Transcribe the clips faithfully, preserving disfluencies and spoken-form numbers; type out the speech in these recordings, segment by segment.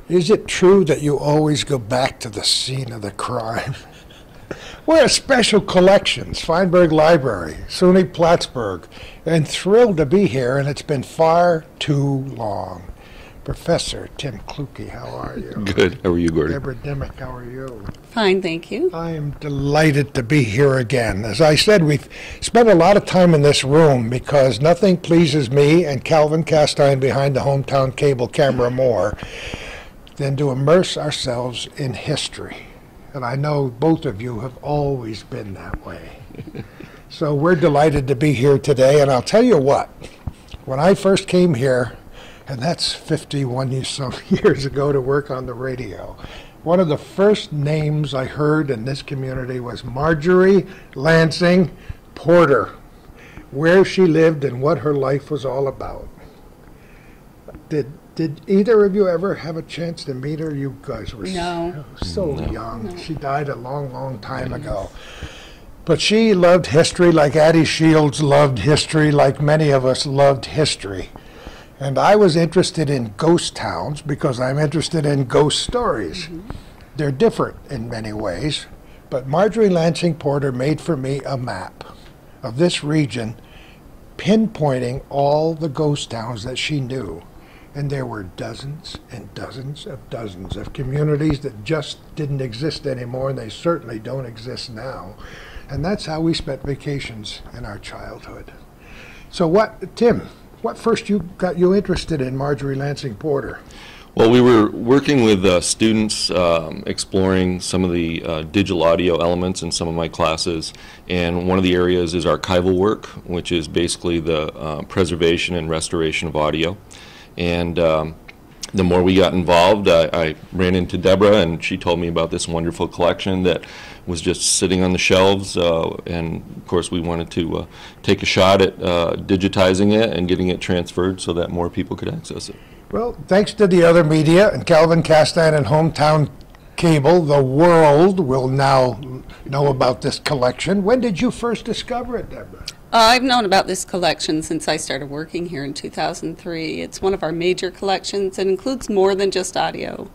Is it true that you always go back to the scene of the crime? We're at Special Collections, Feinberg Library, SUNY Plattsburgh, and thrilled to be here, and it's been far too long. Professor Tim Kluge, how are you? Good. How are you, Gordon? Deborah Dimmick, how are you? Fine, thank you. I am delighted to be here again. As I said, we've spent a lot of time in this room because nothing pleases me and Calvin Castine behind the hometown cable camera more than to immerse ourselves in history. And I know both of you have always been that way. So we're delighted to be here today. And I'll tell you what, when I first came here, and that's fifty-one some years ago, to work on the radio, one of the first names I heard in this community was Marjorie Lansing Porter, where she lived and what her life was all about. Did Did either of you ever have a chance to meet her? You guys were no. so, so No. young. No. She died a long, long time ago. But she loved history like Addie Shields loved history, like many of us loved history. And I was interested in ghost towns because I'm interested in ghost stories. Mm-hmm. They're different in many ways, but Marjorie Lansing Porter made for me a map of this region, pinpointing all the ghost towns that she knew. And there were dozens and dozens of dozens of communities that just didn't exist anymore, and they certainly don't exist now. And that's how we spent vacations in our childhood. So what, Tim, what first you got you interested in Marjorie Lansing Porter? Well, we were working with uh, students um, exploring some of the uh, digital audio elements in some of my classes, and one of the areas is archival work, which is basically the uh, preservation and restoration of audio. And um, the more we got involved, I, I ran into Deborah, and she told me about this wonderful collection that was just sitting on the shelves. Uh, and of course, we wanted to uh, take a shot at uh, digitizing it and getting it transferred so that more people could access it. Well, thanks to the other media and Calvin Castine and Hometown Cable, the world will now know about this collection. When did you first discover it, Deborah? Uh, I've known about this collection since I started working here in two thousand three. It's one of our major collections. It includes more than just audio.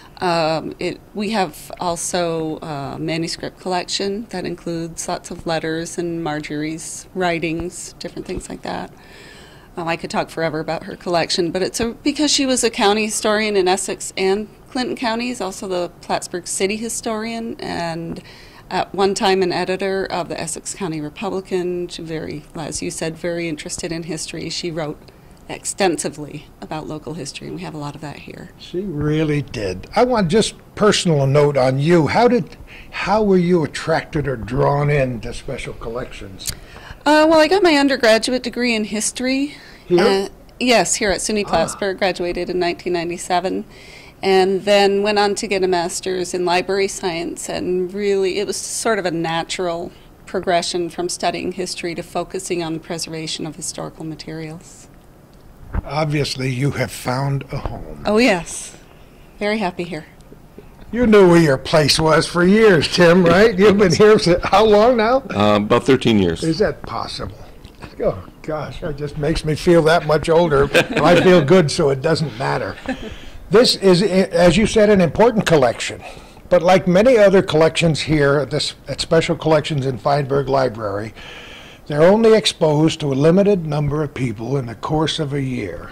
Um, it, we have also a manuscript collection that includes lots of letters and Marjorie's writings, different things like that. Um, I could talk forever about her collection, but it's a, because she was a county historian in Essex and Clinton counties, also the Plattsburgh city historian, and at one time an editor of the Essex County Republican. She very, as you said, very interested in history. She wrote extensively about local history, and we have a lot of that here. She really did. I want just personal note on you. How did, how were you attracted or drawn into Special Collections? Uh, well, I got my undergraduate degree in history. Here? Uh, yes, here at SUNY Plattsburgh. Ah. Graduated in nineteen ninety-seven. And then went on to get a master's in library science, and really it was sort of a natural progression from studying history to focusing on the preservation of historical materials. Obviously, you have found a home. Oh, yes. Very happy here. You knew where your place was for years, Tim, right? You've been here for how long now? Uh, about thirteen years. Is that possible? Oh, gosh, that just makes me feel that much older. Well, I feel good, so it doesn't matter. This is, as you said, an important collection. But like many other collections here at, this, at Special Collections in Feinberg Library, they're only exposed to a limited number of people in the course of a year.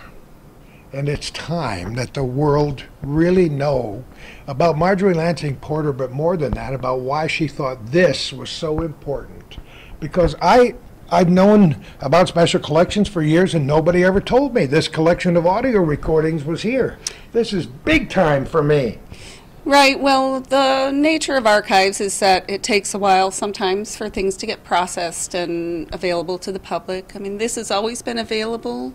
And it's time that the world really know about Marjorie Lansing Porter, but more than that, about why she thought this was so important. Because I, I've known about Special Collections for years, and nobody ever told me this collection of audio recordings was here. This is big time for me. Right. Well, the nature of archives is that it takes a while sometimes for things to get processed and available to the public. I mean, this has always been available,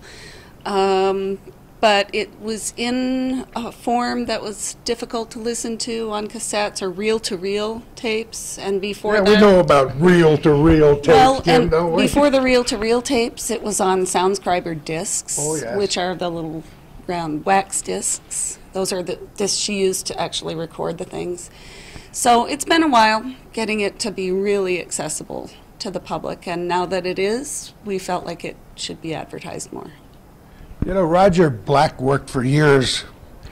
um, but it was in a form that was difficult to listen to on cassettes or reel-to-reel tapes. And before yeah, that, we know about reel-to-reel tapes, well, Tim, and don't we? before the reel-to-reel tapes, it was on Soundscriber discs, Oh, yes. which are the little round wax discs. Those are the discs she used to actually record the things. So it's been a while getting it to be really accessible to the public, and now that it is, we felt like it should be advertised more. You know, Roger Black worked for years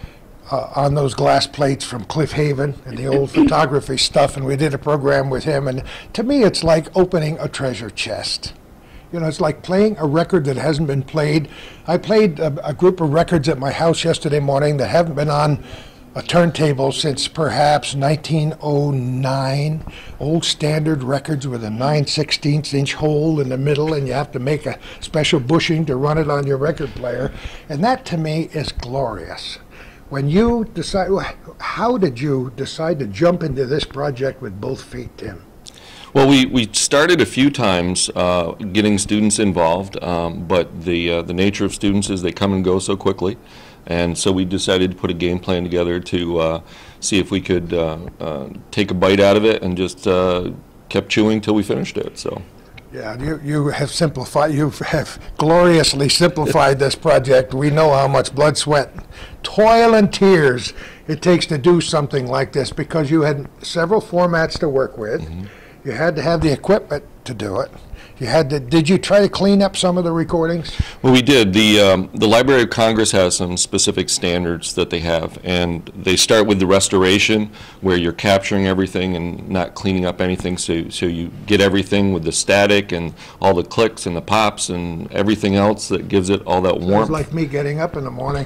uh, on those glass plates from Cliff Haven and the old photography stuff, and we did a program with him. And to me, it's like opening a treasure chest. You know, it's like playing a record that hasn't been played. I played a, a group of records at my house yesterday morning that haven't been on a turntable since perhaps nineteen oh nine. Old standard records with a nine sixteenths inch hole in the middle, and you have to make a special bushing to run it on your record player. And that to me is glorious. When you decide, how did you decide to jump into this project with both feet, Tim? Well, we, we started a few times uh, getting students involved, um, but the, uh, the nature of students is they come and go so quickly. And so we decided to put a game plan together to uh, see if we could uh, uh, take a bite out of it, and just uh, kept chewing till we finished it. So. Yeah, you, you have simplified, you have gloriously simplified this project. We know how much blood, sweat, toil, and tears it takes to do something like this, because you had several formats to work with. Mm-hmm. You had to have the equipment to do it. You had to, did you try to clean up some of the recordings? Well, we did. The, um, the Library of Congress has some specific standards that they have, and they start with the restoration, where you're capturing everything and not cleaning up anything, so, so you get everything with the static and all the clicks and the pops and everything else that gives it all that warmth. Sounds like me getting up in the morning.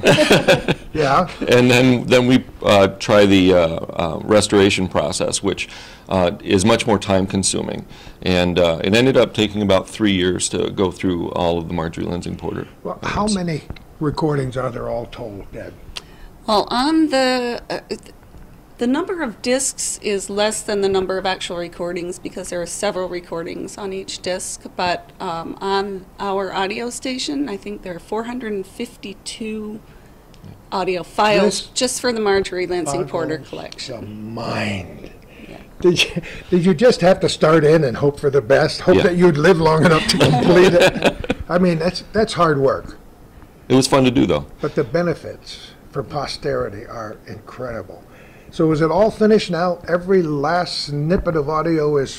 Yeah. And then, then we uh, try the uh, uh, restoration process, which uh, is much more time consuming. And uh, it ended up taking about three years to go through all of the Marjorie Lansing Porter. Well, how many recordings are there all told, Deb? Well, on the uh, the number of discs is less than the number of actual recordings, because there are several recordings on each disc. But um, on our audio station, I think there are four hundred fifty-two audio files This just for the Marjorie Lansing Porter boggles collection. the mind. Did you, did you just have to start in and hope for the best? Hope Yeah. that you'd live long enough to complete it? I mean, that's, that's hard work. It was fun to do, though. But the benefits for posterity are incredible. So is it all finished now? Every last snippet of audio is...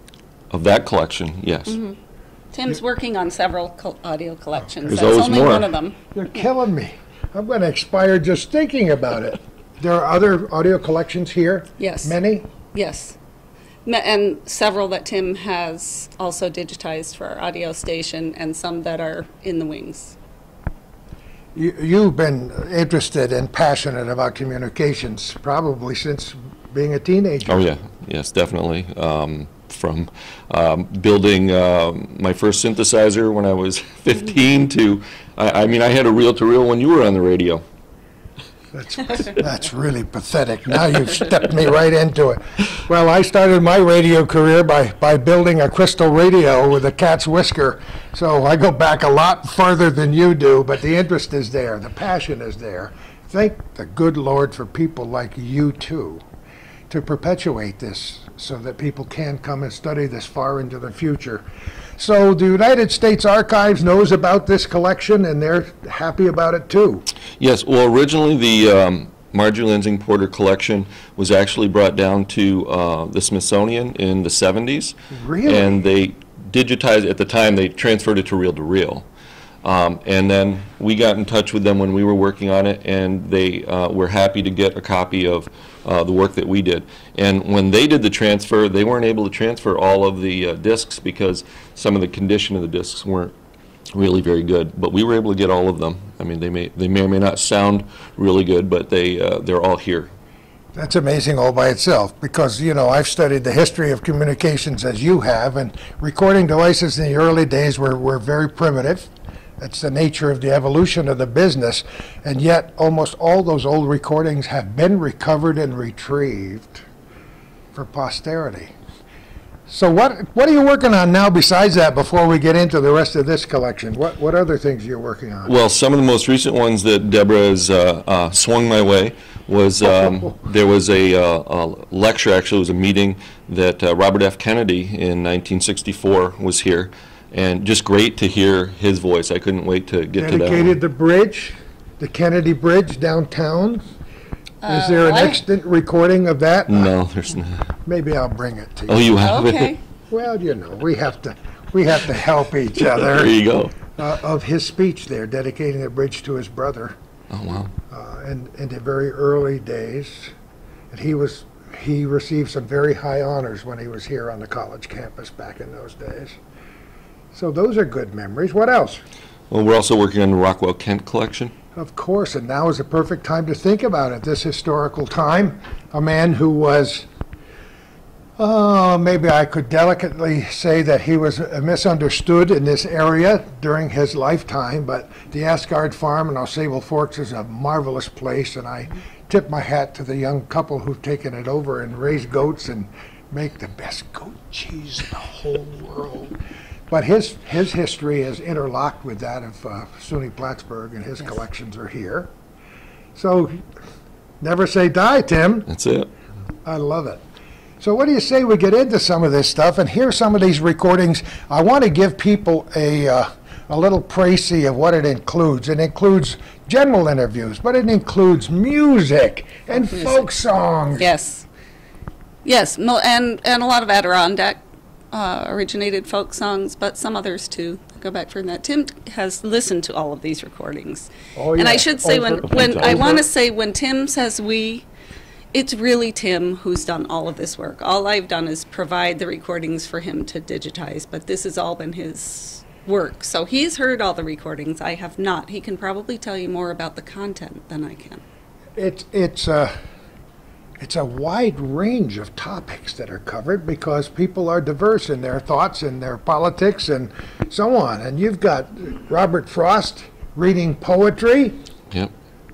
Of that collection, yes. Mm-hmm. Tim's working on several co audio collections. There's That's always only more. one of them. You're killing me. I'm going to expire just thinking about it. There are other audio collections here? Yes. Many? Yes. Ma- And several that Tim has also digitized for our audio station, and some that are in the wings. You, you've been interested and passionate about communications probably since being a teenager. Oh, yeah. Yes, definitely. Um, from um, building um, my first synthesizer when I was fifteen to, I, I mean, I had a reel-to-reel when you were on the radio. That's, that's really pathetic. Now you've stepped me right into it. Well, I started my radio career by, by building a crystal radio with a cat's whisker. So I go back a lot further than you do, but the interest is there. The passion is there. Thank the good Lord for people like you two to perpetuate this so that people can come and study this far into the future. So the United States Archives knows about this collection, and they're happy about it too. Yes, well, originally the um, Marjorie Lansing Porter collection was actually brought down to uh, the Smithsonian in the seventies. Really? And they digitized, at the time, they transferred it to reel-to-reel. Um, and then we got in touch with them when we were working on it, and they uh, were happy to get a copy of uh, the work that we did. And when they did the transfer, they weren't able to transfer all of the uh, discs because some of the condition of the discs weren't really very good. But we were able to get all of them. I mean, they may they may or may not sound really good, but they uh, they're all here. That's amazing all by itself, because, you know, I've studied the history of communications as you have, and recording devices in the early days were, were very primitive. That's the nature of the evolution of the business, and yet almost all those old recordings have been recovered and retrieved for posterity. So what what are you working on now besides that before we get into the rest of this collection? What what other things are you working on? Well, some of the most recent ones that Deborah has uh, uh, swung my way was um, there was a, uh, a lecture, actually it was a meeting that uh, Robert F. Kennedy in nineteen sixty-four was here. And just great to hear his voice. I couldn't wait to get to that. Dedicated the bridge, the Kennedy Bridge downtown. Uh, Is there an what? extant recording of that? No, there's not. Maybe I'll bring it to you. Oh, you have Okay. it? Well, you know, we have to we have to help each other. There you go. Uh, of his speech there, dedicating the bridge to his brother. Oh, wow. uh, in, in the very early days. And he was he received some very high honors when he was here on the college campus back in those days. So those are good memories. What else? Well, we're also working on the Rockwell Kent collection. Of course, and now is a perfect time to think about it, this historical time. A man who was, oh, maybe I could delicately say that he was misunderstood in this area during his lifetime, but the Asgard Farm in Osable Forks is a marvelous place, and I tip my hat to the young couple who've taken it over and raise goats and make the best goat cheese in the whole world. But his his history is interlocked with that of uh, SUNY Plattsburgh, and his Yes. collections are here. So never say die, Tim. That's it. I love it. So what do you say we get into some of this stuff and hear some of these recordings? I want to give people a uh, a little précis of what it includes. It includes general interviews, but it includes music and Music. folk songs. Yes. Yes, mo- and, and a lot of Adirondack uh, originated folk songs, but some others too. Go back further than that. Tim has listened to all of these recordings. Oh, And I yeah. should say, when, Over- when I over- want to say, when Tim says we, it's really Tim who's done all of this work. All I've done is provide the recordings for him to digitize, but this has all been his work. So he's heard all the recordings. I have not. He can probably tell you more about the content than I can. It's it's a it's a wide range of topics that are covered because people are diverse in their thoughts and their politics and so on. And you've got Robert Frost reading poetry. Yep.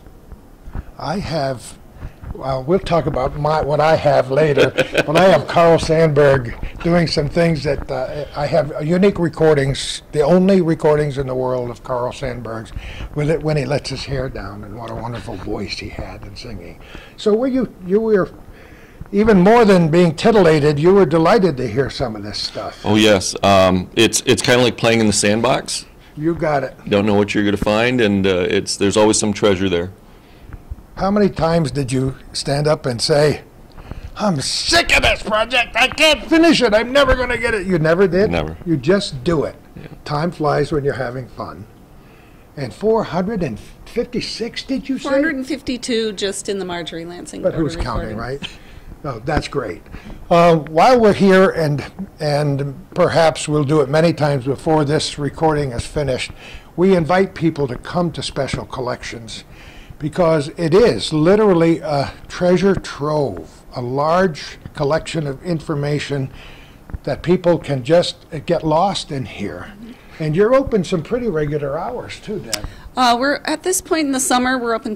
I have. Well, we'll talk about my, what I have later, but I have Carl Sandburg doing some things that uh, I have unique recordings, the only recordings in the world of Carl Sandburg's, with it when he lets his hair down, and what a wonderful voice he had in singing. So were you you were even more than being titillated, you were delighted to hear some of this stuff. Oh, yes. Um, it's it's kind of like playing in the sandbox. You got it. Don't know what you're going to find, and uh, it's there's always some treasure there. How many times did you stand up and say, I'm sick of this project, I can't finish it, I'm never going to get it? You never did? Never. You just do it. Yeah. Time flies when you're having fun. And four hundred fifty-six, did you say? four hundred fifty-two just in the Marjorie Lansing But Porter who's counting, recordings. right? Oh, that's great. Uh, while we're here, and and perhaps we'll do it many times before this recording is finished, we invite people to come to Special Collections, because it is literally a treasure trove, a large collection of information that people can just get lost in here. And you're open some pretty regular hours too, Deb. Uh, we're at this point in the summer, we're open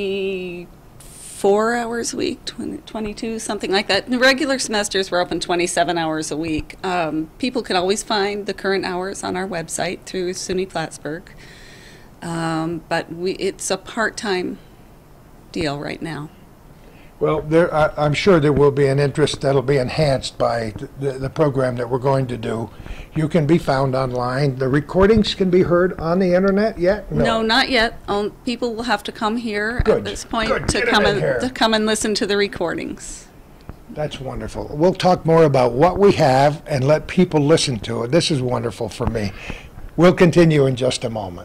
twenty-four hours a week, twenty, twenty-two, something like that. In the regular semesters, we're open twenty-seven hours a week. Um, people can always find the current hours on our website through SUNY Plattsburgh. Um, but we, it's a part-time deal right now. Well, there, I, I'm sure there will be an interest that'll be enhanced by the, the program that we're going to do. You can be found online. The recordings can be heard on the internet yet? No, not yet. Um, people will have to come here Good, at this point good. to Get 'em come in and here. to come and listen to the recordings. That's wonderful. We'll talk more about what we have and let people listen to it. This is wonderful for me. We'll continue in just a moment.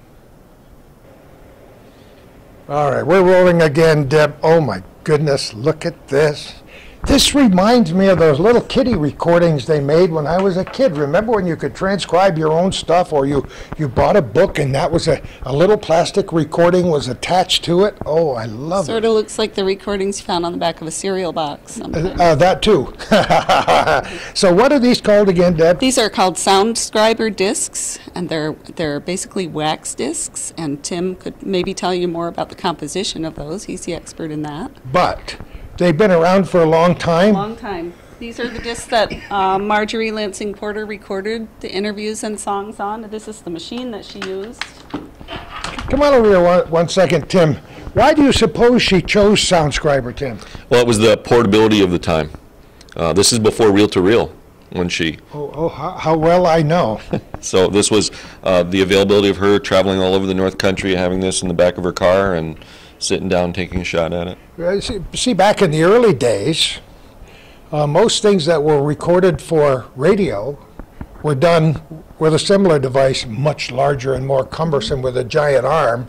All right, we're rolling again, Deb. Oh my goodness, look at this. This reminds me of those little kiddie recordings they made when I was a kid. Remember when you could transcribe your own stuff, or you, you bought a book and that was a, a little plastic recording was attached to it? Oh, I love Sort it. of looks like the recordings you found on the back of a cereal box sometimes. Uh, that too. So what are these called again, Deb? These are called SoundScriber discs, and they're they're basically wax discs. And Tim could maybe tell you more about the composition of those. He's the expert in that. But they've been around for a long time. Long time. These are the discs that uh, Marjorie Lansing Porter recorded the interviews and songs on. This is the machine that she used. Come on over here one, one second, Tim. Why do you suppose she chose SoundScriber, Tim? Well, it was the portability of the time. Uh, this is before reel-to-reel when she, Oh, oh how, how well I know. so this was uh, the availability of her traveling all over the North Country, having this in the back of her car and sitting down taking a shot at it. Uh, See, see, back in the early days, uh, most things that were recorded for radio were done with a similar device, much larger and more cumbersome with a giant arm.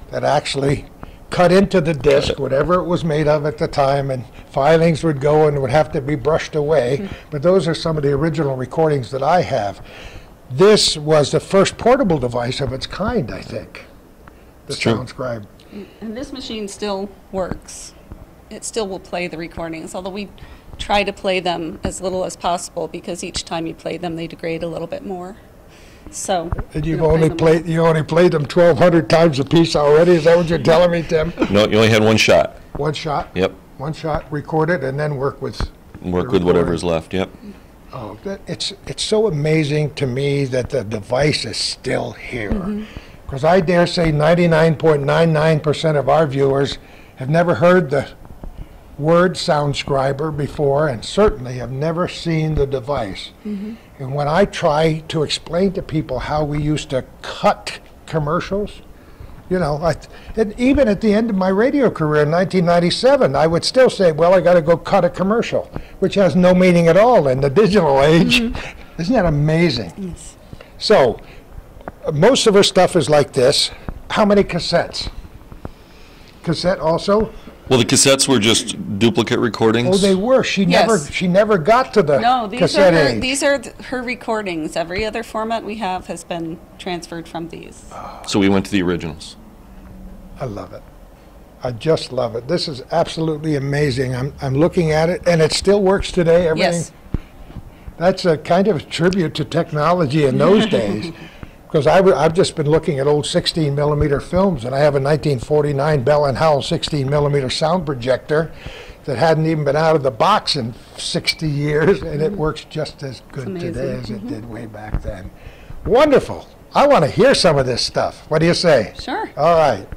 that actually cut into the disc, whatever it was made of at the time, and filings would go and would have to be brushed away. Mm-hmm. But those are some of the original recordings that I have. This was the first portable device of its kind, I think, the SoundScribe. And this machine still works. It still will play the recordings, although we try to play them as little as possible because each time you play them, they degrade a little bit more. So, and you've only played you only played them twelve hundred times a piece already. Is that what you're telling me, Tim? No, you only had one shot. One shot. Yep. One shot, record it, and then work with. Work with whatever's left. Yep. Oh, that, it's it's so amazing to me that the device is still here, because mm-hmm. I dare say ninety-nine point nine nine percent of our viewers have never heard the word SoundScriber before, and certainly have never seen the device. Mm-hmm. And when I try to explain to people how we used to cut commercials, you know, I, and even at the end of my radio career in nineteen ninety-seven, I would still say, well, I got to go cut a commercial, which has no meaning at all in the digital age. Mm-hmm. Isn't that amazing? Yes. So, uh, most of our stuff is like this. How many cassettes? Cassette also? Well, the cassettes were just duplicate recordings. Oh, they were. She yes. never. She never got to the no, these cassette are her, age. These are th her recordings. Every other format we have has been transferred from these. So we went to the originals. I love it. I just love it. This is absolutely amazing. I'm I'm looking at it, and it still works today. Everything. Yes. That's a kind of tribute to technology in those days. Because I've just been looking at old sixteen millimeter films, and I have a nineteen forty-nine Bell and Howell sixteen millimeter sound projector that hadn't even been out of the box in sixty years, and it works just as good today as it did way back then. Wonderful. I want to hear some of this stuff. What do you say? Sure. All right.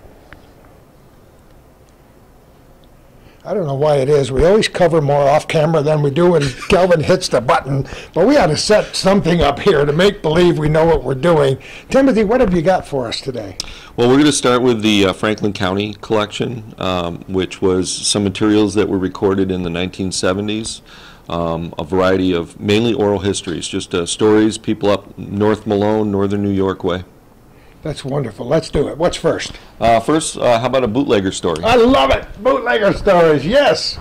I don't know why it is. We always cover more off camera than we do when Kelvin hits the button, but we ought to set something up here to make believe we know what we're doing. Timothy, what have you got for us today? Well, we're going to start with the uh, Franklin County collection, um, which was some materials that were recorded in the nineteen seventies, um, a variety of mainly oral histories, just uh, stories, people up North Malone, northern New York way. That's wonderful. Let's do it. What's first? Uh, first, uh, how about a bootlegger story? I love it. Bootlegger stories, yes.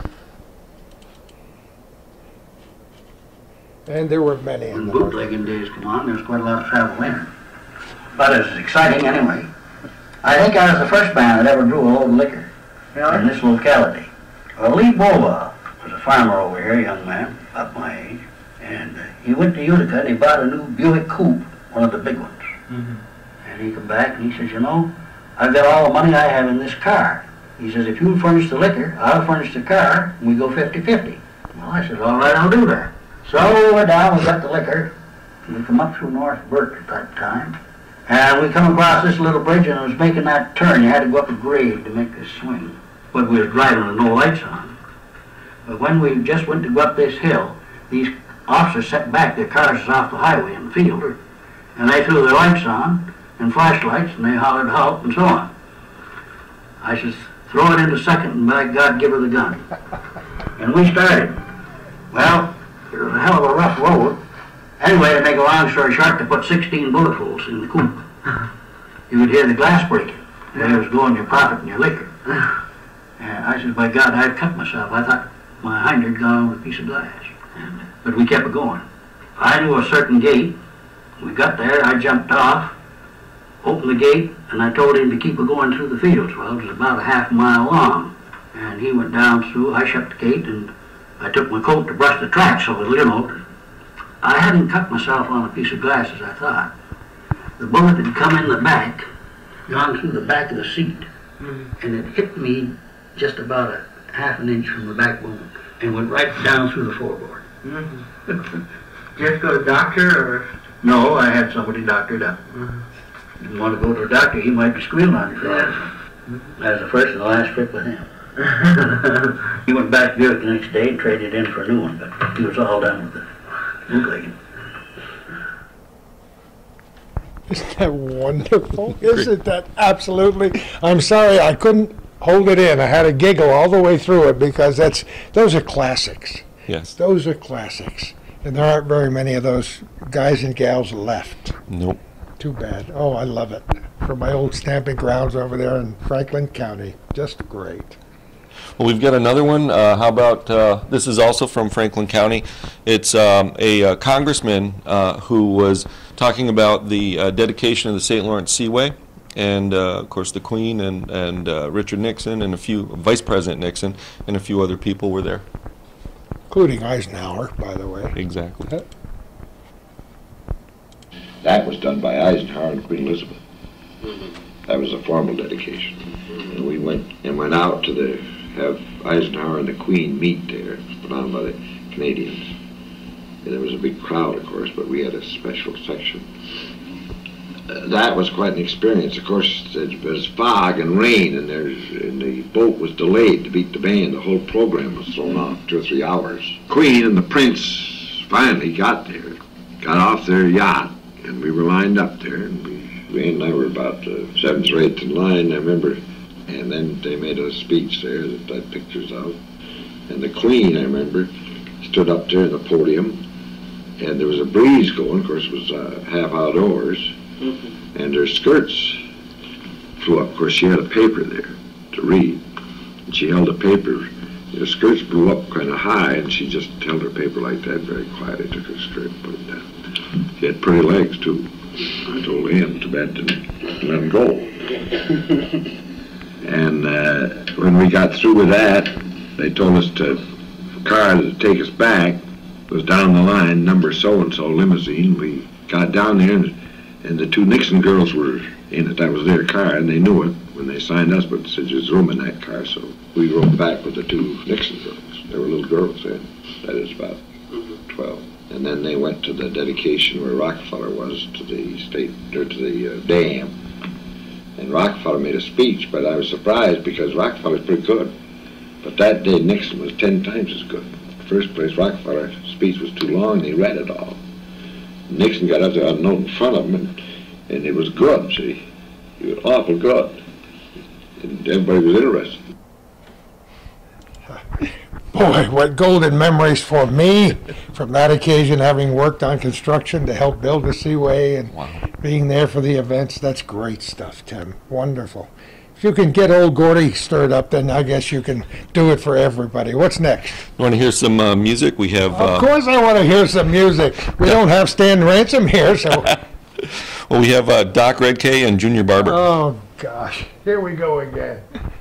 And there were many. When bootlegging days come on, there's quite a lot of travel in. But it's exciting anyway. I think I was the first man that ever drew a load of liquor yeah. in this locality. Well, Lee Bova was a farmer over here, a young man, about my age, and uh, he went to Utica and he bought a new Buick Coupe, one of the big ones. Mm-hmm. And he come back and he says, you know, I've got all the money I have in this car. He says, if you furnish the liquor, I'll furnish the car, and we go fifty fifty. Well, I said, all right, I'll do that. So we went down, we got the liquor, and we come up through North Burke at that time, and we come across this little bridge, and it was making that turn. You had to go up a grade to make this swing. But we were driving with no lights on. But when we just went to go up this hill, these officers set back their cars off the highway in the field, and they threw their lights on, and flashlights, and they hollered halt and so on. I says, throw it into second, and by God, give her the gun. And we started. Well, it was a hell of a rough road. Anyway, to make a long story short, to put sixteen bullet holes in the coupe. You would hear the glass breaking. There was going your profit and your liquor. And I says, by God, I'd cut myself. I thought my hinder had gone over a piece of glass. And, but we kept it going. I knew a certain gate. We got there, I jumped off, opened the gate, and I told him to keep it going through the fields. Well, it was about a half mile long. And he went down through, I shut the gate, and I took my coat to brush the tracks, so you know, I hadn't cut myself on a piece of glass as I thought. The bullet had come in the back, gone through the back of the seat, mm-hmm. and it hit me just about a half an inch from the backbone, and went right down through the floorboard. Mm-hmm. Did you have to go to a doctor, or? No, I had somebody doctored up. Mm-hmm. Didn't want to go to a doctor, he might be squealing on you for that. Mm-hmm. That was the first and the last trip with him. He went back to Buick the next day and traded in for a new one, but he was all done with the bootlegging. Isn't that wonderful? Isn't that absolutely? I'm sorry, I couldn't hold it in. I had to giggle all the way through it because that's those are classics. Yes. Those are classics. And there aren't very many of those guys and gals left. Nope. Too bad. Oh, I love it. From my old stamping grounds over there in Franklin County. Just great. Well, we've got another one. Uh, how about, uh, this is also from Franklin County. It's um, a uh, congressman uh, who was talking about the uh, dedication of the Saint Lawrence Seaway. And, uh, of course, the Queen and, and uh, Richard Nixon and a few, Vice President Nixon and a few other people were there. Including Eisenhower, by the way. Exactly. That was done by Eisenhower and Queen Elizabeth. That was a formal dedication. And we went and went out to the, have Eisenhower and the Queen meet there, put on by the Canadians. And there was a big crowd, of course, but we had a special section. Uh, that was quite an experience. Of course, it was fog and rain, and, there's, and the boat was delayed to beat the band. The whole program was thrown off, two or three hours. Queen and the Prince finally got there, got off their yacht, and we were lined up there, and we, Wayne and I were about uh, seventh or eighth in line, I remember. And then they made a speech there that I had pictures of. And the Queen, I remember, stood up there in the podium, and there was a breeze going. Of course, it was uh, half outdoors, mm-hmm. and her skirts flew up. Of course, she had a paper there to read, and she held a paper. The skirts blew up kind of high, and she just held her paper like that, very quietly, took her skirt and put it down. She had pretty legs, too. I told him, too bad to let him go. And uh, when we got through with that, they told us to, a car to take us back. It was down the line, number so-and-so limousine. We got down there, and, and the two Nixon girls were in it. That was their car, and they knew it when they signed us, but said there's room in that car, so we rode back with the two Nixon girls. They were little girls then. That is about twelve. And then they went to the dedication where Rockefeller was to the state, or to the uh, dam. And Rockefeller made a speech, but I was surprised because Rockefeller's pretty good. But that day Nixon was ten times as good. In the first place, Rockefeller's speech was too long, and he read it all. Nixon got up there on a note in front of him, and, and it was good, see. It was awful good. And everybody was interested. Boy, what golden memories for me from that occasion, having worked on construction to help build the Seaway and wow. being there for the events. That's great stuff, Tim. Wonderful. If you can get old Gordy stirred up, then I guess you can do it for everybody. What's next? You want to hear some uh, music? We have. Uh, of course, I want to hear some music. We don't have Stan Ransom here, so. Well, we have uh, Doc Redkay and Junior Barber. Oh gosh, here we go again.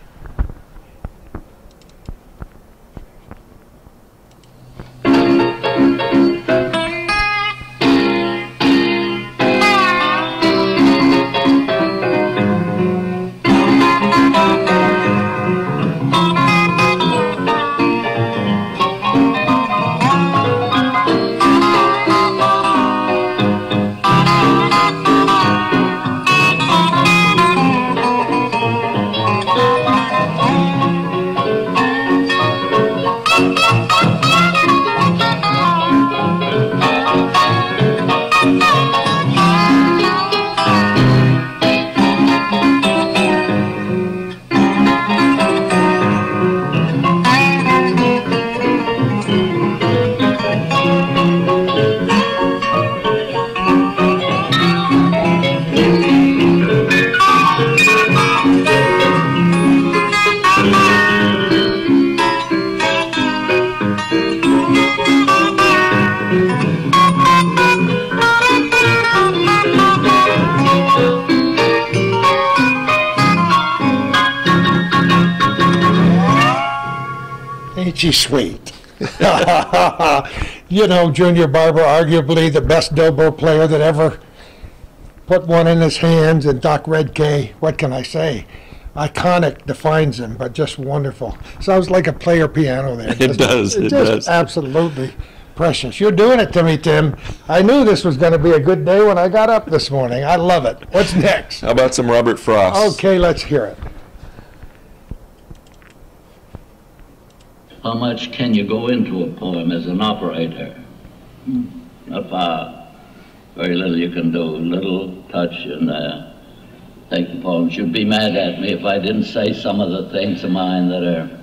Ain't she sweet? You know, Junior Barber, arguably the best Dilbo player that ever put one in his hands, and Doc Redkay, what can I say? Iconic defines him, but just wonderful. Sounds like a player piano there. It does, it? it just does. Absolutely precious. You're doing it to me, Tim. I knew this was going to be a good day when I got up this morning. I love it. What's next? How about some Robert Frost? Okay, let's hear it. How much can you go into a poem as an operator? Not far. Very little you can do. Little touch and uh, take the poems. You'd be mad at me if I didn't say some of the things of mine that are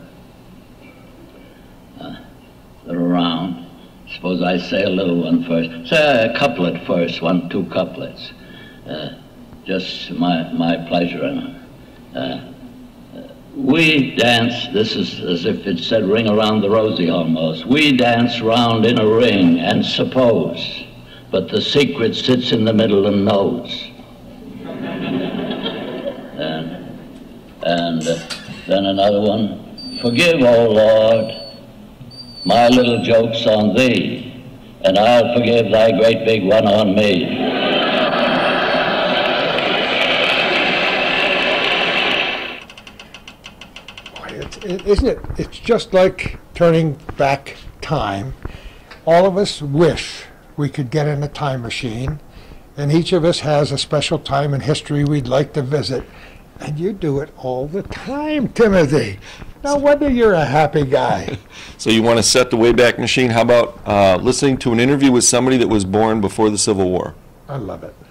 uh, that are around. Suppose I say a little one first. Say a couplet first, one, two couplets. uh, just my, my pleasure. And, uh, we dance, this is as if it said ring around the rosy almost. We dance round in a ring and suppose, but the secret sits in the middle and knows. and and uh, then another one, forgive, O Lord, my little joke's on thee, and I'll forgive thy great big one on me. Isn't it? It's just like turning back time. All of us wish we could get in a time machine, and each of us has a special time in history we'd like to visit. And you do it all the time, Timothy. No wonder you're a happy guy. So you want to set the Wayback Machine? How about uh, listening to an interview with somebody that was born before the Civil War? I love it.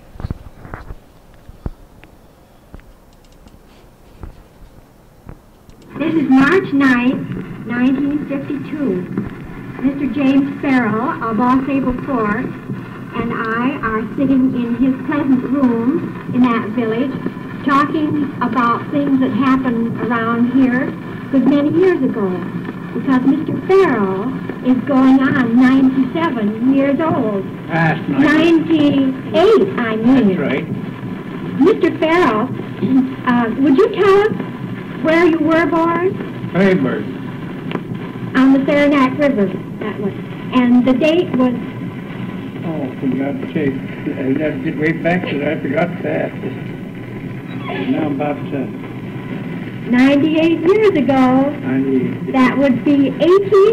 This is March ninth, nineteen fifty-two. Mister James Farrell of All Sable Fort and I are sitting in his pleasant room in that village talking about things that happened around here a good many years ago, because Mister Farrell is going on ninety-seven years old. Past ninety-eight, I mean. That's right. Mister Farrell, uh, would you tell us where you were born? Feinberg. On the Saranac River, that was. And the date was... Oh, for God's sake. I got to get way back to that. I forgot that. Now about uh, ninety-eight years ago. ninety-eight. That would be eighteen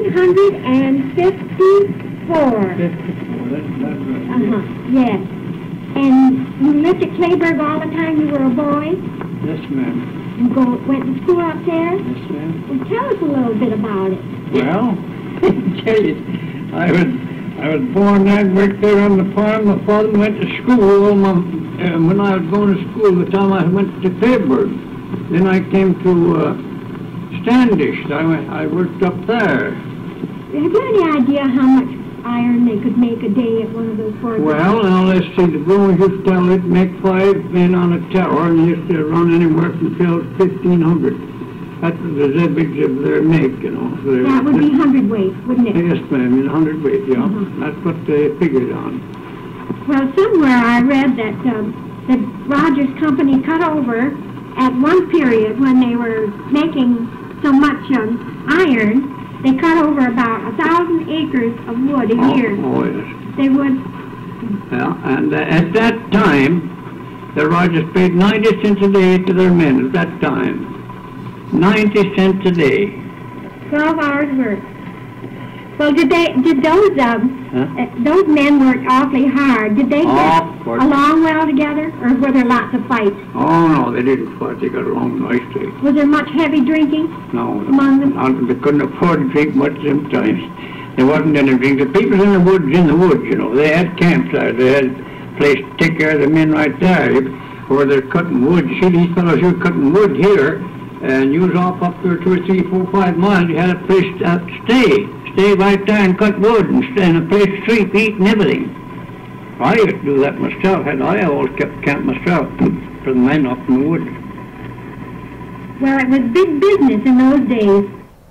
fifty-four. fifty-four, that's not right. Uh-huh, yes. And you lived at Clayburg all the time you were a boy? Yes, ma'am. You go, went to school up there? Yes, ma'am. Well, tell us a little bit about it. Well, I tell you, I was, I was born and worked there on the farm. My father went to school. My, uh, when I was going to school, the time I went to Feinberg. Then I came to uh, Standish. I, went, I worked up there. Have you any idea how much iron they could make a day at one of those forges? Well, now let's see. The boys used to tell it make five men on a tower, and they used to run anywhere from fifteen hundred. That's the zebbigs of their make, you know. Their, that would be hundredweight, wouldn't it? Yes, ma'am, in hundredweight, yeah. Uh-huh. That's what they figured on. Well, somewhere I read that um, the Rogers Company cut over at one period when they were making so much um, iron. They cut over about a thousand acres of wood a Oh, year. oh yes. They would. Yeah, and uh, at that time, the Rogers paid ninety cents a day to their men at that time. ninety cents a day. Twelve hours work. Well, did they? Did those um, Huh? uh, those men worked awfully hard? Did they Oh, get of course. along well together, or were there lots of fights? Oh, no, they didn't fight. They got along nicely. Was there much heavy drinking? No, Among them? not, they couldn't afford to drink much sometimes. There wasn't any drink. The people in the woods, in the woods, you know, they had camps there. They had a place to take care of the men right there, where they're cutting wood. You see, these fellows who are cutting wood here, and you was off up there two or three, four, five miles, you had a place to uh, stay. Stay right there and cut wood and stay in a place to sleep, eat, and everything. I used to do that myself. Had I always kept camp myself for the men up in the woods. Well, it was big business in those days.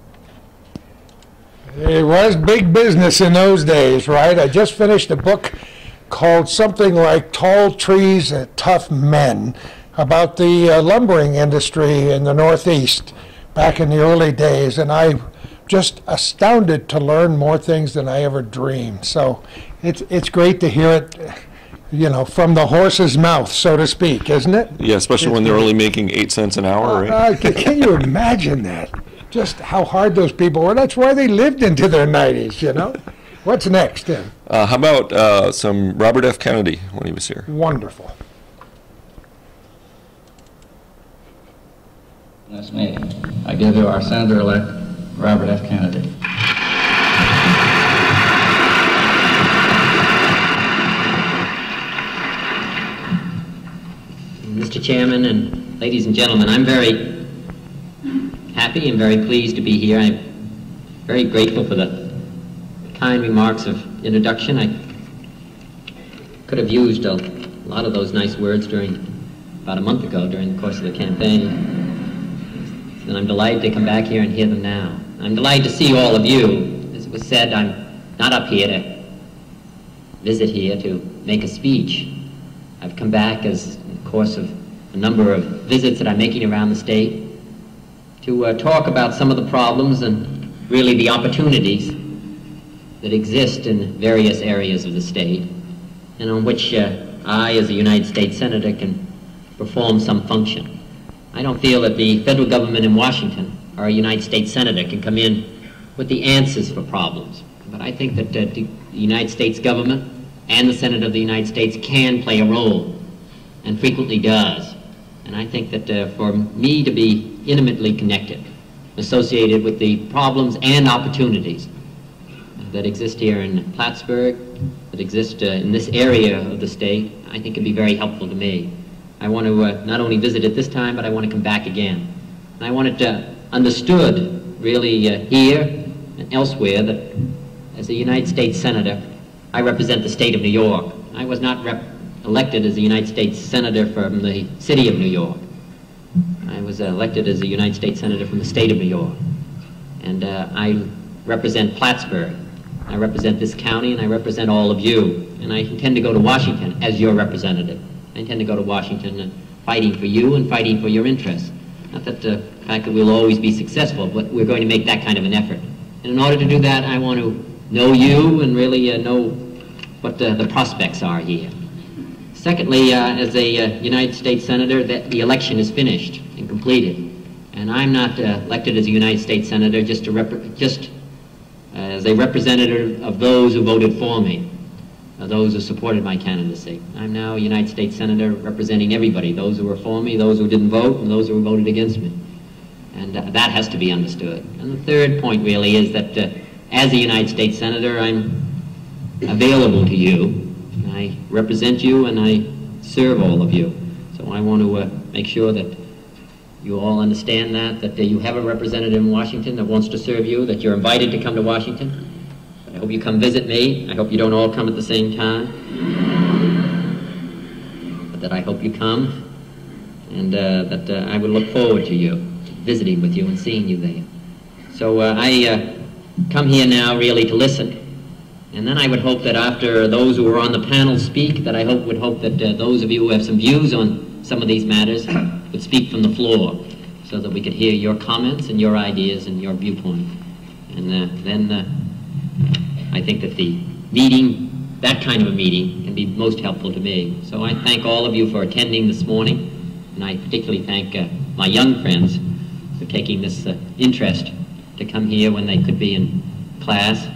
It was big business in those days, right? I just finished a book called something like Tall Trees and Tough Men about the uh, lumbering industry in the Northeast back in the early days, and I just astounded to learn more things than I ever dreamed. So it's it's great to hear it, you know, from the horse's mouth, so to speak, isn't it? Yeah, especially when they're only making eight cents an hour, right? Uh, can, can you imagine that? Just how hard those people were. That's why they lived into their nineties, you know? What's next, Tim? Uh, how about uh, some Robert F. Kennedy when he was here? Wonderful. That's me. I give you our Senator-elect, Robert F. Kennedy. Mister Chairman and ladies and gentlemen, I'm very happy and very pleased to be here. I'm very grateful for the kind remarks of introduction. I could have used a a lot of those nice words during, about a month ago, during the course of the campaign. And I'm delighted to come back here and hear them now. I'm delighted to see all of you. As it was said, I'm not up here to visit here to make a speech. I've come back as in the course of a number of visits that I'm making around the state to uh, talk about some of the problems and really the opportunities that exist in various areas of the state, and on which uh, I, as a United States Senator, can perform some function. I don't feel that the federal government in Washington or a United States Senator can come in with the answers for problems. But I think that uh, the United States government and the Senate of the United States can play a role, and frequently does. And I think that uh, for me to be intimately connected, associated with the problems and opportunities that exist here in Plattsburgh, that exist uh, in this area of the state, I think it'd be very helpful to me. I want to uh, not only visit it this time, but I want to come back again. And I want it uh, understood, really, uh, here and elsewhere, that as a United States Senator, I represent the state of New York. I was not rep elected as a United States Senator from the city of New York. I was uh, elected as a United States Senator from the state of New York. And uh, I represent Plattsburgh. I represent this county, and I represent all of you. And I intend to go to Washington as your representative. I intend to go to Washington and fighting for you and fighting for your interests. Not that the fact that we'll always be successful, but we're going to make that kind of an effort. And in order to do that, I want to know you and really uh, know what uh, the prospects are here. Secondly, uh, as a uh, United States Senator, that the election is finished and completed. And I'm not uh, elected as a United States Senator just, to rep just uh, as a representative of those who voted for me, uh, those who supported my candidacy. I'm now a United States Senator representing everybody, those who were for me, those who didn't vote, and those who voted against me. And uh, that has to be understood. And the third point really is that uh, as a United States Senator, I'm available to you. I represent you and I serve all of you. So I want to uh, make sure that you all understand that, that uh, you have a representative in Washington that wants to serve you, that you're invited to come to Washington. I hope you come visit me. I hope you don't all come at the same time. But that I hope you come, and uh, that uh, I would look forward to you, visiting with you and seeing you there. So uh, I uh, come here now really to listen. And then I would hope that after those who are on the panel speak, that I hope would hope that uh, those of you who have some views on some of these matters would speak from the floor, so that we could hear your comments and your ideas and your viewpoint. And uh, then uh, I think that the meeting, that kind of a meeting, can be most helpful to me. So I thank all of you for attending this morning, and I particularly thank uh, my young friends for taking this uh, interest to come here when they could be in class.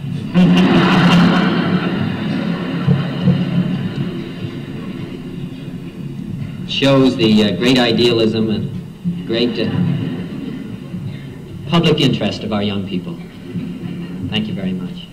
Shows the uh, great idealism and great uh, public interest of our young people. Thank you very much.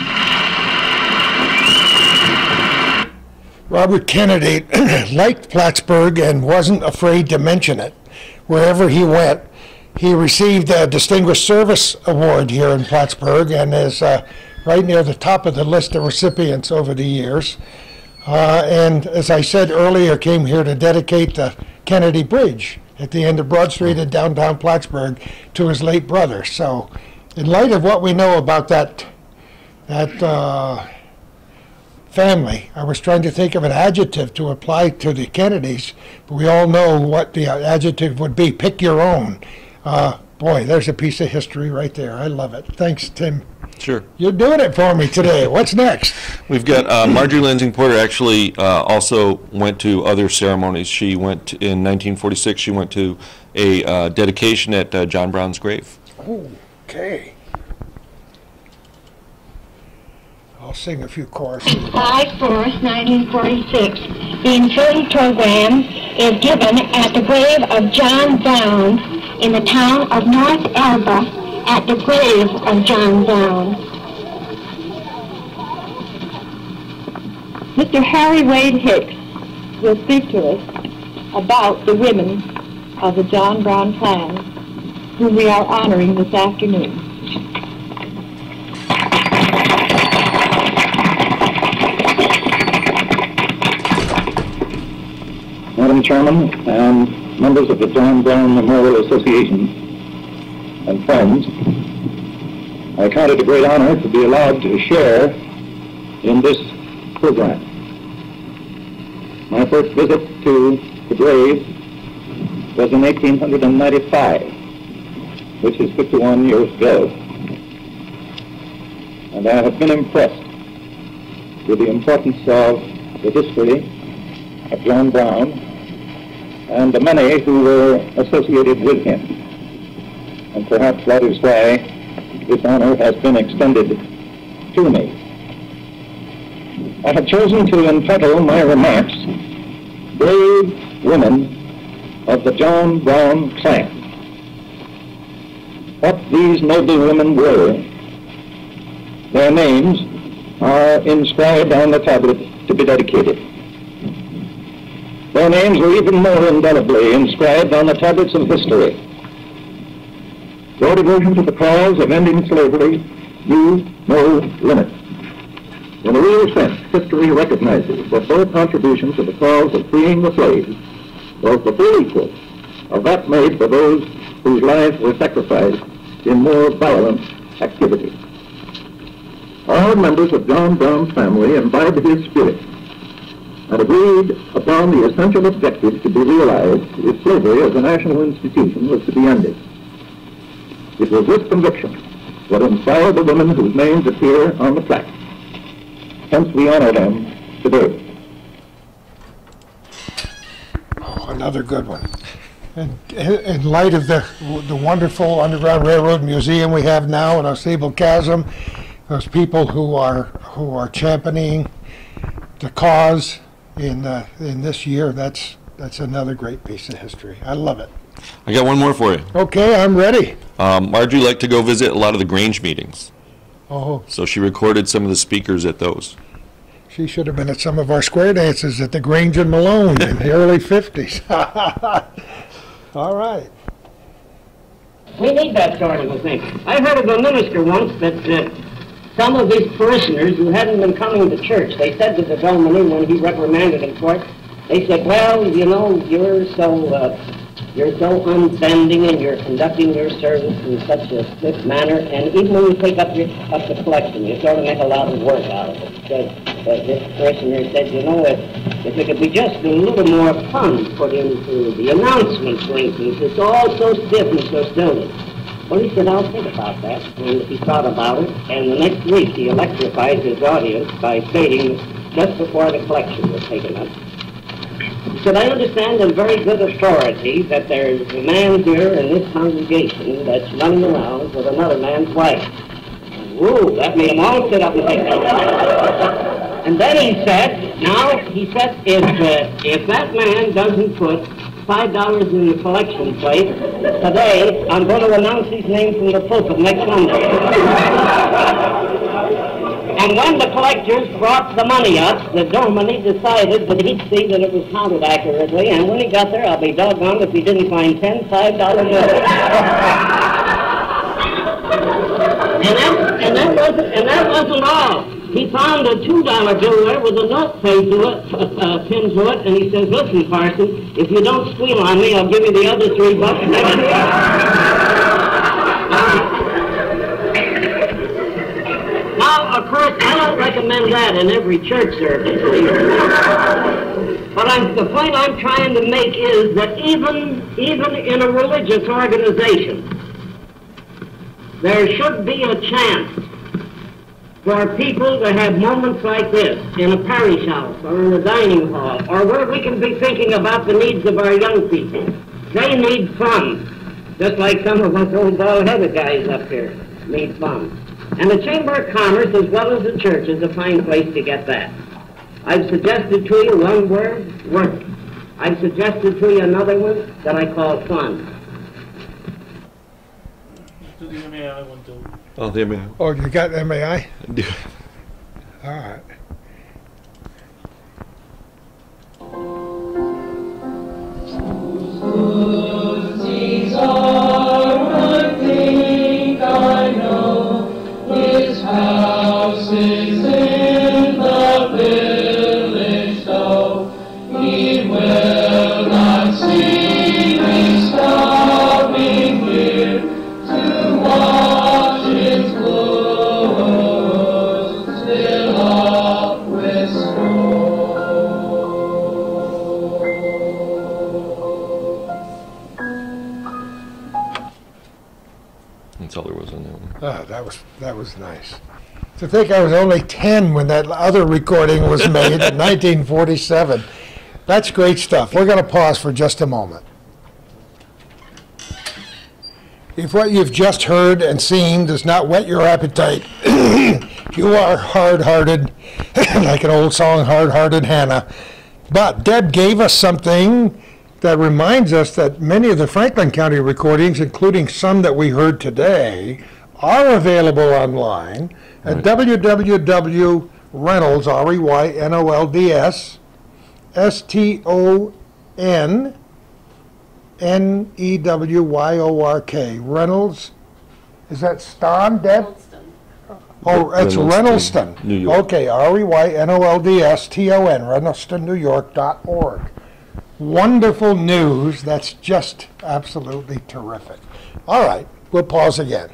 Robert Kennedy liked Plattsburgh and wasn't afraid to mention it. Wherever he went, he received a Distinguished Service Award here in Plattsburgh and is uh, right near the top of the list of recipients over the years. Uh, and as I said earlier, came here to dedicate the Kennedy Bridge at the end of Broad Street in downtown Plattsburgh to his late brother. So in light of what we know about that, that uh, family, I was trying to think of an adjective to apply to the Kennedys, but we all know what the adjective would be. Pick your own. Uh, boy, there's a piece of history right there. I love it. Thanks, Tim. Sure. You're doing it for me today. What's next? We've got uh, Marjorie Lansing Porter actually uh, also went to other ceremonies. She went to, in nineteen forty-six, she went to a uh, dedication at uh, John Brown's grave. Oh, okay. I'll sing a few choruses. July fourth, nineteen forty-six, the insurance program is given at the grave of John Brown in the town of North Elba, at the grave of John Brown. Mister Harry Wade Hicks will speak to us about the women of the John Brown clan, whom we are honoring this afternoon. Madam Chairman and members of the John Brown Memorial Association and friends, I count it a great honor to be allowed to share in this program. My first visit to the grave was in eighteen ninety-five, which is fifty-one years ago. And I have been impressed with the importance of the history of John Brown and the many who were associated with him. And perhaps that is why this honor has been extended to me. I have chosen to entitle my remarks, Brave Women of the John Brown Clan. What these noble women were, their names are inscribed on the tablet to be dedicated. Their names were even more indelibly inscribed on the tablets of history. Their devotion to the cause of ending slavery knew no limit. In a real sense, history recognizes that their contribution to the cause of freeing the slaves was the full equal of that made by those whose lives were sacrificed in more violent activity. All members of John Brown's family imbibed his spirit and agreed upon the essential objective to be realized if slavery as a national institution was to be ended. It was this conviction that inspired the women whose names appear on the plaque. Hence we honor them today. Oh, another good one. And in light of the, the wonderful Underground Railroad Museum we have now in Osable Chasm, those people who are who are championing the cause in uh, in this year, that's that's another great piece of history. I love it. I got one more for you. Okay, I'm ready. Um, Marjorie liked to go visit a lot of the Grange meetings. Oh, So she recorded some of the speakers at those. she should have been at some of our square dances at the Grange and Malone in the early fifties. All right. We need that sort of a thing. I heard of a minister once that uh, some of his parishioners who hadn't been coming to church, they said to the dominie when he reprimanded him for it, they said, well, you know, you're so uh, you're so unbending and you're conducting your service in such a stiff manner, and even when you take up your up the collection, you sort of make a lot of work out of it. Because uh, this parishioner said, you know, if, if it could be just a little more fun put into the announcements, for instance, it's all so stiff and so stilted. Well, he said, I'll think about that. And he thought about it, and the next week he electrified his audience by stating, just before the collection was taken up, he said, I understand in very good authority that there's a man here in this congregation that's running around with another man's wife. Whoa, that made them all sit up and think about it. And then he said, now, he said, if, uh, if that man doesn't put five dollars in the collection plate, today I'm going to announce his name from the pulpit next Sunday. And when the collectors brought the money up, the dominie decided that he'd see that it was counted accurately, and when he got there, I'll be doggone if he didn't find ten five-dollar bills. and, that, and, that wasn't, and that wasn't all. He found a two-dollar bill there with a note pinned to it, uh, pinned to it, and he says, listen, Parson, if you don't squeal on me, I'll give you the other three bucks next year. Now, of course, I don't recommend that in every church service. But I'm, the point I'm trying to make is that even, even in a religious organization, there should be a chance for people to have moments like this in a parish house or in a dining hall or where we can be thinking about the needs of our young people. They need fun, just like some of us old bald-headed guys up here need fun. And the Chamber of Commerce, as well as the church, is a fine place to get that. I've suggested to you one word, work. I've suggested to you another one that I call fun. Do the M A I one too. Oh, the M A I. Oh, you got M A I? I do. All right. These are, I think I know, his house is in the village, though he will not. Teller was in that one. Ah, that was, that was nice. To think I was only ten when that other recording was made in nineteen forty-seven. That's great stuff. We're going to pause for just a moment. If what you've just heard and seen does not whet your appetite, you are hard-hearted, like an old song, Hard-Hearted Hannah. But Deb gave us something that reminds us that many of the Franklin County recordings, including some that we heard today, are available online at Right. w w w dot reynolds, R E Y N O L D S, S T O N N E W Y O R K, Reynolds, is that Ston, Deb? Oh, that's Reynoldston, Reynoldston. New York. Okay, R E Y N O L D S T O N, Reynoldston, New York dot org. Wonderful news. That's just absolutely terrific. All right, we'll pause again.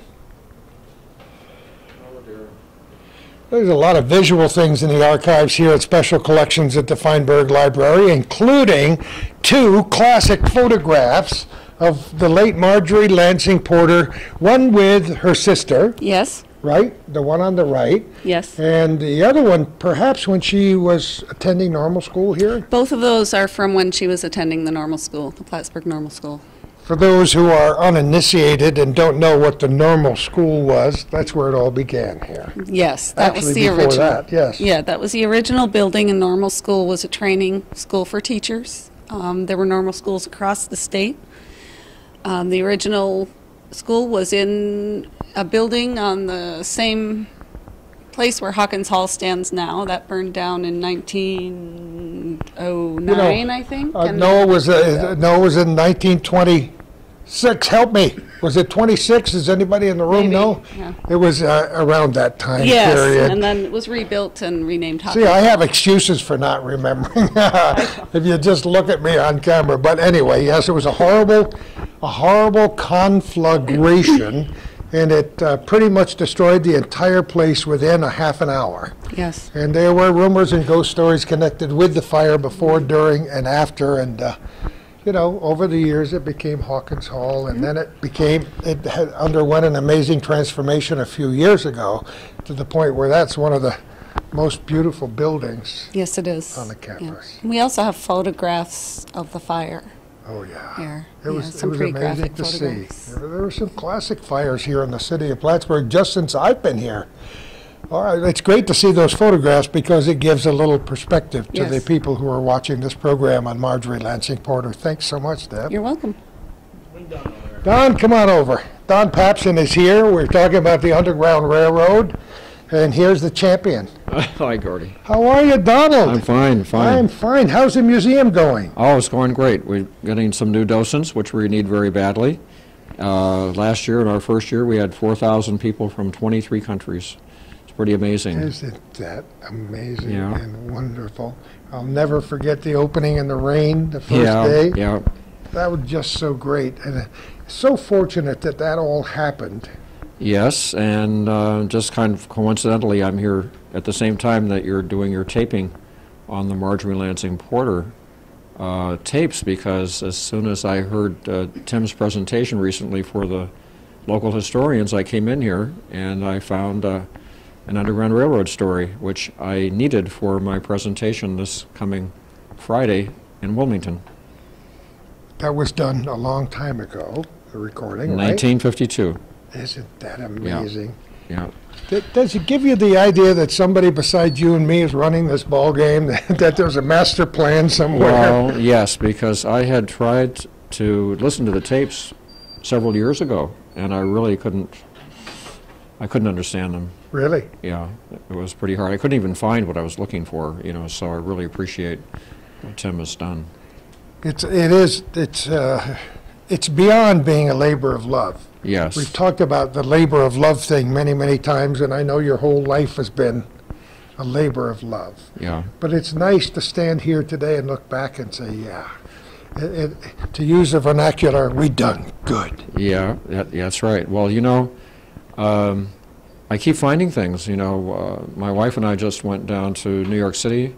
There's a lot of visual things in the archives here at Special Collections at the Feinberg Library, including two classic photographs of the late Marjorie Lansing Porter, one with her sister, Yes, right? The one on the right. yes. And the other one, perhaps when she was attending normal school here. Both of those are from when she was attending the normal school, the Plattsburgh Normal School. For those who are uninitiated and don't know what the normal school was, that's where it all began here. Yes, that was Actually, the before original. that, yes. Yeah, that was the original building, and normal school was a training school for teachers. Um, there were normal schools across the state. Um, the original school was in a building on the same place where Hawkins Hall stands now. That burned down in nineteen oh nine, I think. Uh, and no, it then- was, uh, no, it was in nineteen twenty-six. Help me. Was it twenty-six? Does anybody in the room Maybe, know? yeah. It was uh, around that time Yes, period. and then it was rebuilt and renamed Hawkins. See, I have excuses for not remembering if you just look at me on camera. But anyway, yes, it was a horrible, a horrible conflagration, and it uh, pretty much destroyed the entire place within a half an hour. Yes. And there were rumors and ghost stories connected with the fire before, during, and after. And, uh, you know, over the years, it became Hawkins Hall, and then it became, it had underwent an amazing transformation a few years ago to the point where that's one of the most beautiful buildings Yes, it is. on the Yeah. campus. We also have photographs of the fire Oh, yeah. here. It Yeah, was, it some was pretty amazing graphic to see. photographs. There there were some classic fires here in the city of Plattsburgh just since I've been here. All right, it's great to see those photographs because it gives a little perspective to the Yes. people who are watching this program on Marjorie Lansing Porter. Thanks so much, Deb. You're welcome. Don, come on over. Don Papson is here. We're talking about the Underground Railroad, and here's the champion. Hi, Gordy. How are you, Donald? I'm fine, fine. I'm fine. How's the museum going? Oh, it's going great. We're getting some new docents, which we need very badly. Uh, last year, in our first year, we had four thousand people from twenty-three countries. It's pretty amazing. Isn't that amazing Yeah. and wonderful? I'll never forget the opening in the rain the first yeah, day. yeah. That was just so great, and uh, so fortunate that that all happened. Yes, and uh, just kind of coincidentally, I'm here at the same time that you're doing your taping on the Marjorie Lansing Porter uh, tapes, because as soon as I heard uh, Tim's presentation recently for the local historians, I came in here and I found uh, an Underground Railroad story, which I needed for my presentation this coming Friday in Wilmington. That was done a long time ago, the recording, right? nineteen fifty-two. Isn't that amazing? Yeah. Th- Does it give you the idea that somebody besides you and me is running this ball game, that there's a master plan somewhere? Well, yes, because I had tried to listen to the tapes several years ago, and I really couldn't, I couldn't understand them. Really? Yeah, it was pretty hard. I couldn't even find what I was looking for, you know, so I really appreciate what Tim has done. It's, it is, it's, uh, it's beyond being a labor of love. Yes. We've talked about the labor of love thing many, many times, and I know your whole life has been a labor of love. Yeah. But it's nice to stand here today and look back and say, yeah, it, it, to use the vernacular, we done good. Yeah, that, yeah, that's right. Well, you know, um, I keep finding things. You know, uh, my wife and I just went down to New York City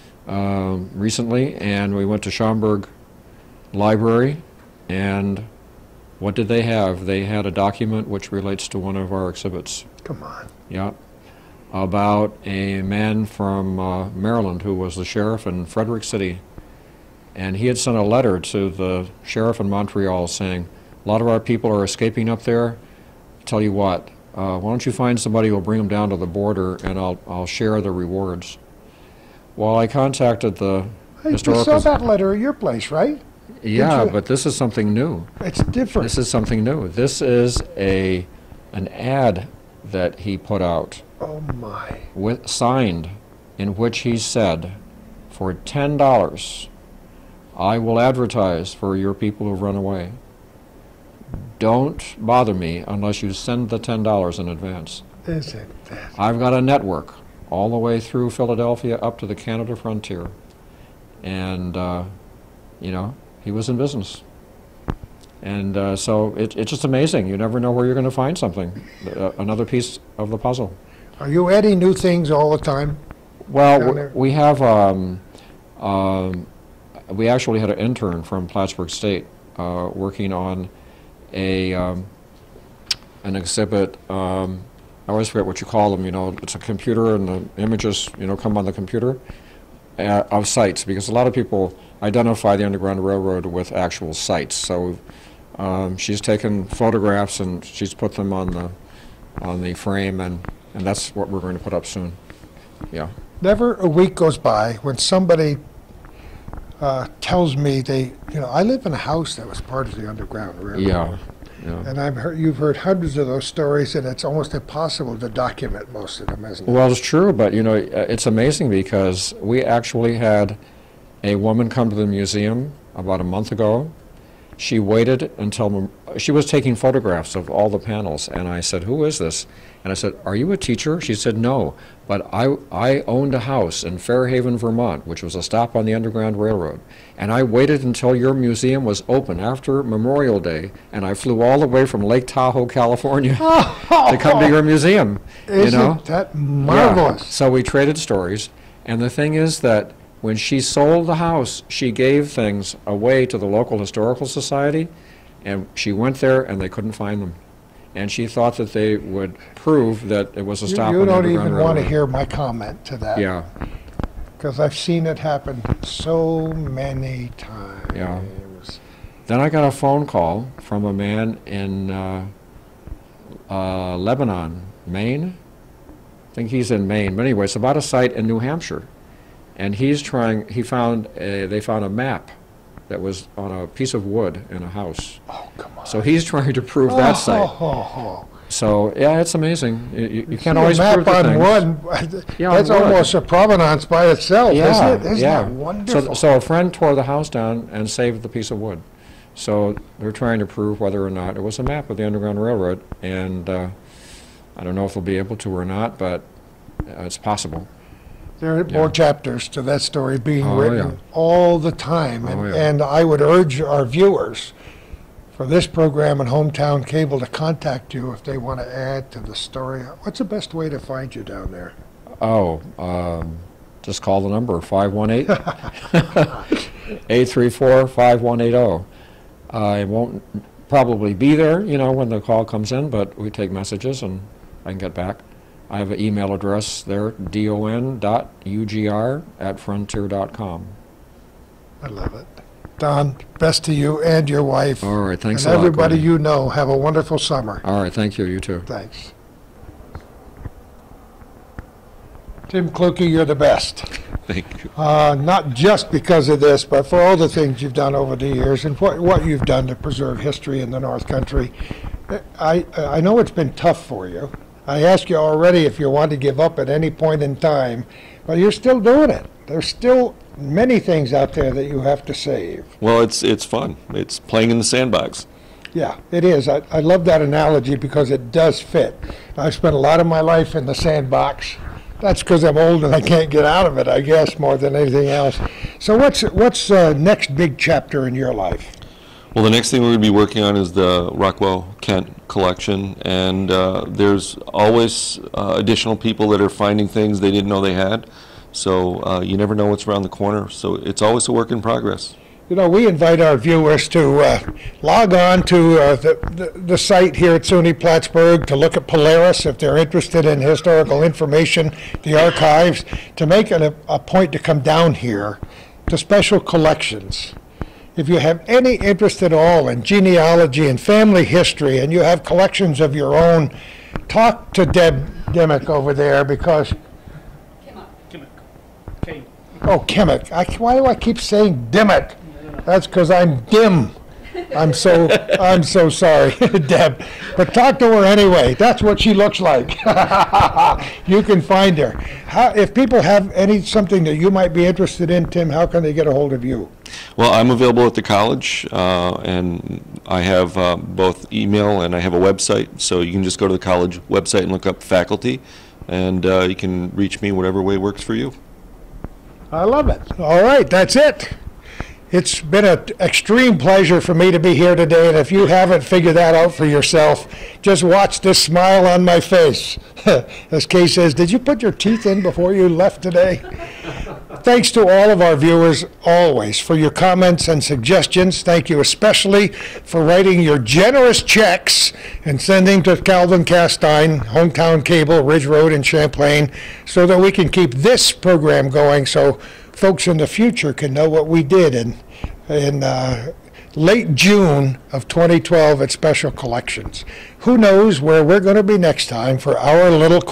um, recently, and we went to Schaumburg Library, and What did they have? They had a document which relates to one of our exhibits. Come on. Yeah. About a man from uh, Maryland who was the sheriff in Frederick City. And he had sent a letter to the sheriff in Montreal saying, a lot of our people are escaping up there. Tell you what, uh, why don't you find somebody who will bring them down to the border and I'll, I'll share the rewards. Well, I contacted the Hey, historical... you saw that letter at your place, right? Yeah, but this is something new. It's different. This is something new. This is a an ad that he put out. Oh my. With, signed, in which he said, for ten dollars, I will advertise for your people who've run away. Don't bother me unless you send the ten dollars in advance. Is it that? I've got a network all the way through Philadelphia up to the Canada frontier. And, uh, you know, he was in business. And uh, so it, it's just amazing. You never know where you're going to find something, uh, another piece of the puzzle. Are you adding new things all the time? Well, down w- there? we have, um, um, we actually had an intern from Plattsburgh State uh, working on a um, an exhibit. Um, I always forget what you call them. You know, it's a computer, and the images, you know, come on the computer uh, of sites, because a lot of people identify the Underground Railroad with actual sites. So um, she's taken photographs and she's put them on the on the frame, and and that's what we're going to put up soon. Yeah. Never a week goes by when somebody uh, tells me they, you know, I live in a house that was part of the Underground Railroad. Yeah. Yeah. And I've heard, you've heard hundreds of those stories, and it's almost impossible to document most of them, isn't it? Well, it's true, but you know, it's amazing because we actually had a woman come to the museum about a month ago. She waited until she was taking photographs of all the panels, and I said, "Who is this?" And I said, "Are you a teacher?" She said, "No, but I I owned a house in Fairhaven, Vermont, which was a stop on the Underground Railroad, and I waited until your museum was open after Memorial Day, and I flew all the way from Lake Tahoe, California, to come to your museum." Isn't you know? that marvelous? Yeah. So we traded stories, and the thing is that when she sold the house, she gave things away to the local historical society, and she went there and they couldn't find them. And she thought that they would prove that it was a You, stop you on the don't Underground even want to Railroad. hear my comment to that. Yeah, Because I've seen it happen so many times. yeah. Then I got a phone call from a man in uh, uh, Lebanon, Maine. I think he's in Maine. But anyway, it's about a site in New Hampshire. And he's trying, he found, a, they found a map that was on a piece of wood in a house. Oh, come on. So he's trying to prove that Oh, site. ho, ho, ho. So, yeah, it's amazing. You, you, you can't See, always a map prove the on things. one, Yeah, on that's wood. almost a provenance by itself, Yeah, isn't it? Isn't yeah. that wonderful? So, so a friend tore the house down and saved the piece of wood. So they're trying to prove whether or not it was a map of the Underground Railroad, and uh, I don't know if they'll be able to or not, but uh, it's possible. There are Yeah. more chapters to that story being Oh, written yeah. all the time. And, Oh, yeah. and I would urge our viewers for this program and Hometown Cable to contact you if they want to add to the story. What's the best way to find you down there? Oh, um, just call the number, five one eight, eight three four, five one eight zero. I won't probably be there, you know, when the call comes in, but we take messages and I can get back. I have an email address there, don dot u g r at frontier dot com. I love it. Don, best to you and your wife. All right, thanks and a lot, everybody Gordon. you know. Have a wonderful summer. All right, thank you, you too. Thanks. Tim Kluge, you're the best. Thank you. Uh, not just because of this, but for all the things you've done over the years and what, what you've done to preserve history in the North Country. I, I know it's been tough for you. I asked you already if you want to give up at any point in time, but you're still doing it. There's still many things out there that you have to save. Well, it's it's fun. It's playing in the sandbox. Yeah, it is. I, I love that analogy because it does fit. I've spent a lot of my life in the sandbox. That's because I'm old and I can't get out of it, I guess, more than anything else. So what's what's uh, next big chapter in your life? Well, the next thing we're going to be working on is the Rockwell Kent collection, and uh, there's always uh, additional people that are finding things they didn't know they had. So uh, you never know what's around the corner. So it's always a work in progress. You know, we invite our viewers to uh, log on to uh, the, the, the site here at SUNY Plattsburgh to look at Polaris if they're interested in historical information, the archives, to make it a, a point to come down here to Special Collections. If you have any interest at all in genealogy and family history and you have collections of your own, talk to Deb Dimmick over there because... Kimmick. K. Oh, Kimmick. I, why do I keep saying Dimmick? That's because I'm dim. I'm so I'm so sorry, Deb. But talk to her anyway. That's what she looks like. You can find her. How, if people have any something that you might be interested in, Tim, how can they get a hold of you? Well, I'm available at the college, uh, and I have uh, both email and I have a website. So you can just go to the college website and look up faculty, and uh, you can reach me whatever way works for you. I love it. All right, that's it. It's been an extreme pleasure for me to be here today, and if you haven't figured that out for yourself, just watch this smile on my face. As Kay says, did you put your teeth in before you left today? Thanks to all of our viewers always for your comments and suggestions. Thank you especially for writing your generous checks and sending to Calvin Castine, Hometown Cable, Ridge Road in Champlain, so that we can keep this program going so folks in the future can know what we did in, in uh, late June of twenty twelve at Special Collections. Who knows where we're going to be next time for our little